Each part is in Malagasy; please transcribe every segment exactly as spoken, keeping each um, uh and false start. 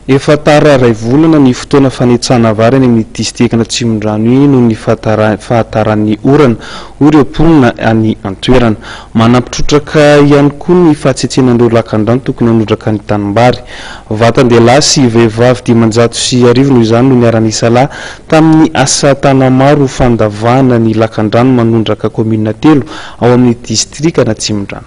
Efa tara ray volana ny fotoana fanetsana vary any amin'ny distrikna Tsimondrano iny noho ny fahataran'ny orana ireo mponina any antoerana. Manampitrotraka ihany koa ny fahatsetsehana lakan-drano tokony hanondraka ny tanimbary. Vatan-dehilahy sy vehivavy dimanjato sy arivo noho izany no niara-nisa lahy tamin'ny asa tana maro fandavahana ny lakan-drano manondraka komina telo ao amin'ny distrikna Tsimondrano.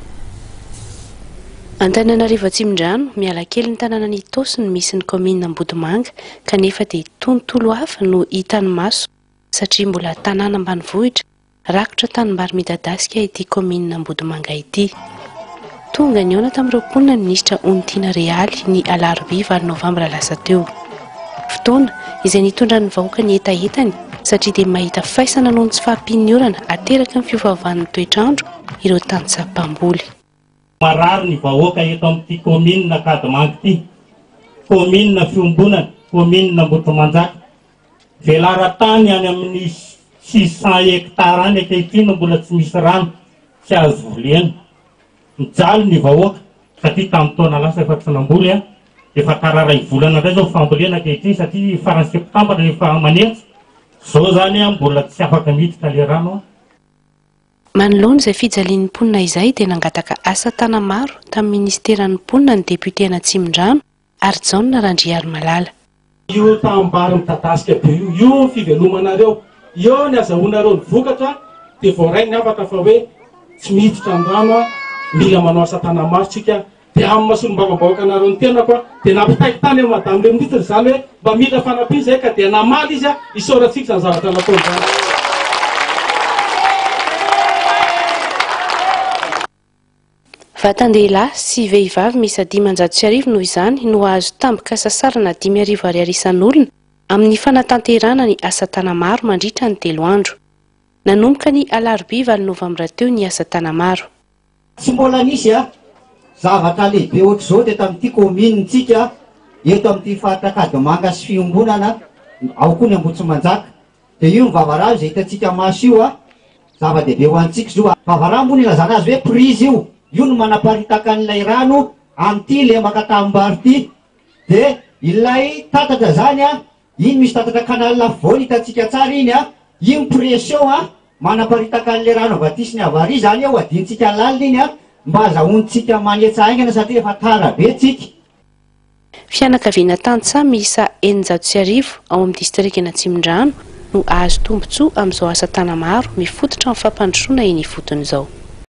Antananarivo Tsimondrano miala kely ny tanàna ny Tosiny misy ny komina Ambodimanga kanefa dia tontolo hafa no hitan'ny maso satria mbola tanàna ambanivohitra rakotra tanimbary midadasika ity komina Ambodimanga ity. Tonga ny ona tamin'ireo mponina ministra Ontina Realy ny alarobia valo novambra lasa teo. Fotoana izay nitondra ny vahoaka ny etaetany satria dia mahita faisana noho ny tsy fahampian'ny orana ateraka ny fiovaovan'ny toetrandro ireo tanitsam-pamboly. Marary ny vahoaka eto amin'ity komina Kadimanga ity, komina Fiombonana, komina Ambohimanjaka. Velara-tany any amin'ny six cent hektara any ankehitriny mbola tsy misy rano tsy azo volena. Mijaly ny vahoaka satria tamin'ny taona lasa efa tsy namboly a, efa tararay volana indray zao fambolena ankehitriny satria farany septambra rehefa manentsy. Zao zany a mbola tsy afaka miditra le rano. Manoloana izay fijalian'ny mponina izay dia nangataka asa tana maro tamin'ny ministeran'ny mponina ny deputena Tsimondrano ary Jaona Randriarymalala. Io tambary midadasika be io, io fivelomanareo, io ny azahoanareo ny vokatra dia voaray ny afaka fa hoe tsy miditra ny rano a, mila manao asa tana maro tsika dia amin'ny mahasolom-bavam-bahoaka anareo ny tenako a dia nampitaiky tany amin'ny madame le ministre izany hoe mba mila fanampiana izay ka dia namaly izy a isaorantsika izany zavatra nataony izany. Vatan-dehilahy sy vehivavy miisa dimanjato sy arivo noho izany no azo tampoka sasarana dimy arivo ariary isan'olona amin'ny fanatanterana ny asa tana maro mandritra ny telo andro. Nanomboka ny alarobia valo novambra teo ny asa tana maro. Tsy mbola nisy a zavatra lehibe ohatr'izao teto amin'ity kominitsika eto amin'ity faritra Kadimanga sy Fiombonana ao koa ny Ambohimanjaka dia io ny vavaraha izay hitantsika maso io a zava-dehibe ho antsika zao a. Vavaraha moa ny ilazana azy hoe prizy io. Io no manaparitaka an'ilay rano amin'ity le makatambary ity dia ilay tatatra zany a iny misy tatatra kanal voany hitantsika tsara iny a iny pression a manaparitaka an'ilay rano avy aty sy ny avary zany ao adintsika lalina iny a mba azahoantsika manetsa aingana satria efa tara be tsika. Fianakaviana tantsa miisa eninjato sy arivo ao amin'ny distrikna Tsimondrano no azo tombotsoa amin'izao asa tana maro mifototra amin'ny fampandrosoana iny fotony izao.